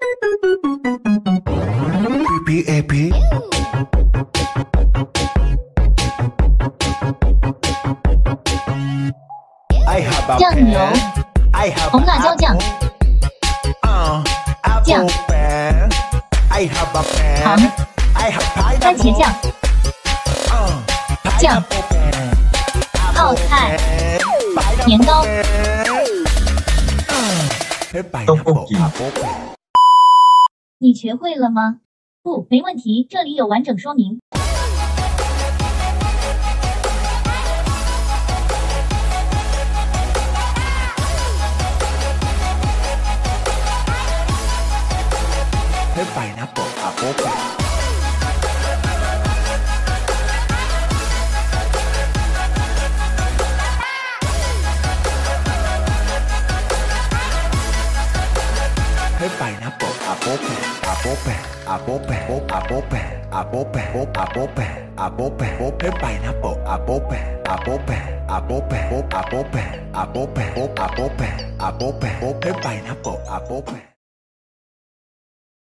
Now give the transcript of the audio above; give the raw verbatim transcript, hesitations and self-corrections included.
P P A P 酱油、红辣椒酱、酱、糖、番茄酱、酱、泡菜、年糕。你学会了吗？不，没问题，这里有完整说明。 Pineapple, apple pie. Pineapple, apple pie, apple pie, apple pie, apple pie, apple pie, apple pie, apple pie. Pineapple, apple pie, apple pie, apple pie, apple pie, apple pie, apple pie, apple pie. Pineapple, apple pie.